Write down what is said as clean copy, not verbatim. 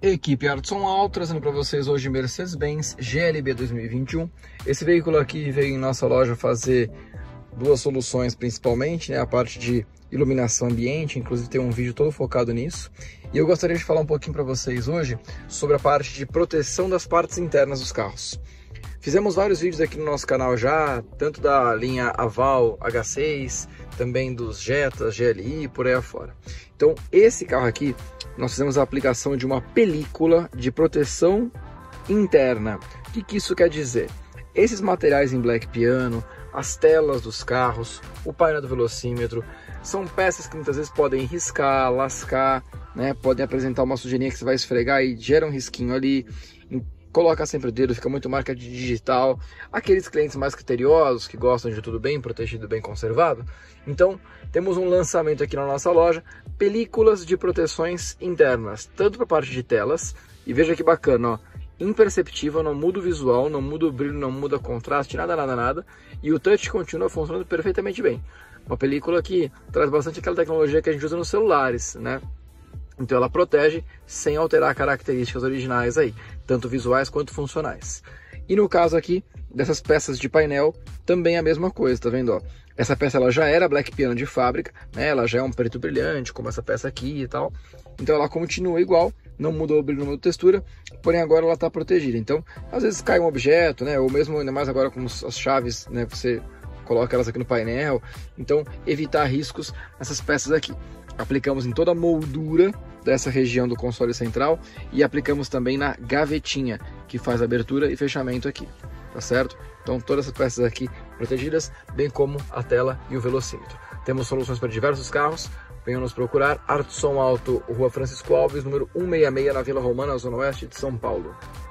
Equipe Artson Alto, trazendo para vocês hoje Mercedes-Benz GLB 2021. Esse veículo aqui veio em nossa loja fazer duas soluções principalmente, né? A parte de iluminação ambiente, inclusive tem um vídeo todo focado nisso. E eu gostaria de falar um pouquinho para vocês hoje sobre a parte de proteção das partes internas dos carros. Fizemos vários vídeos aqui no nosso canal já, tanto da linha Aval H6, também dos Jetas, GLI, por aí afora. Então, esse carro aqui, nós fizemos a aplicação de uma película de proteção interna. O que isso quer dizer? Esses materiais em black piano, as telas dos carros, o painel do velocímetro, são peças que muitas vezes podem riscar, lascar, né? Podem apresentar uma sujeirinha que você vai esfregar e gera um risquinho ali. Coloca sempre o dedo, fica muito marca de digital. Aqueles clientes mais criteriosos, que gostam de tudo bem protegido, bem conservado. Então, temos um lançamento aqui na nossa loja, películas de proteções internas, tanto para a parte de telas, e veja que bacana, ó, imperceptível, não muda o visual, não muda o brilho, não muda o contraste, nada, e o touch continua funcionando perfeitamente bem. Uma película que traz bastante aquela tecnologia que a gente usa nos celulares, né? Então ela protege sem alterar características originais aí, tanto visuais quanto funcionais. E no caso aqui, dessas peças de painel, também a mesma coisa, tá vendo? Ó? Essa peça ela já era black piano de fábrica, né? Ela já é um preto brilhante, como essa peça aqui e tal. Então ela continua igual, não mudou o brilho, não mudou a textura, porém agora ela está protegida. Então, às vezes cai um objeto, né? Ou mesmo ainda mais agora com as chaves, né? Você coloca elas aqui no painel. Então, evitar riscos nessas peças aqui. Aplicamos em toda a moldura dessa região do console central e aplicamos também na gavetinha, que faz abertura e fechamento aqui, tá certo? Então todas essas peças aqui protegidas, bem como a tela e o velocímetro. Temos soluções para diversos carros, venham nos procurar, Artson Alto, Rua Francisco Alves, número 166, na Vila Romana, Zona Oeste de São Paulo.